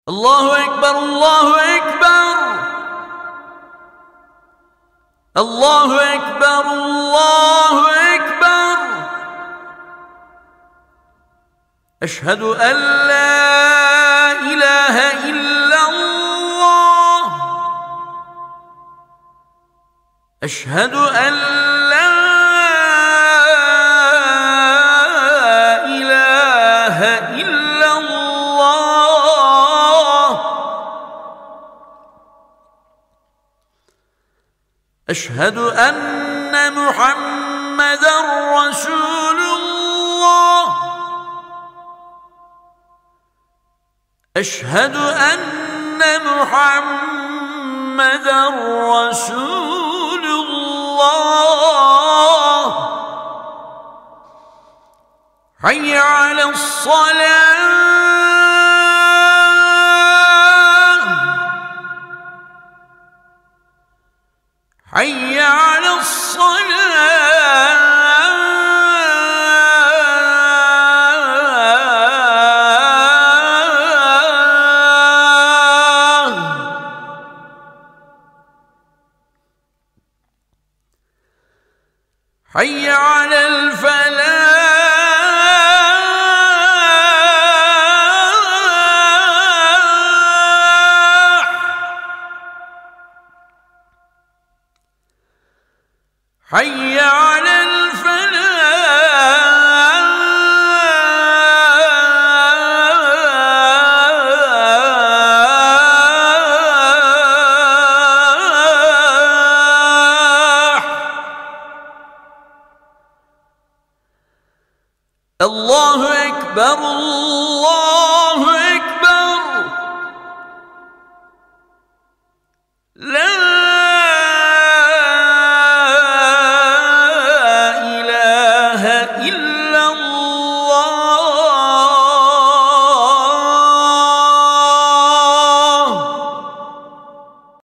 الله أكبر الله أكبر الله أكبر الله أكبر. أشهد أن لا إله إلا الله. أشهد أن لا إله إلا الله. أشهد أن محمدًا رسول الله. أشهد أن محمدًا رسول الله. حي على الصلاة. حي على الصلاة. حي على الفلاح. حي على الفلاح. الله أكبر الله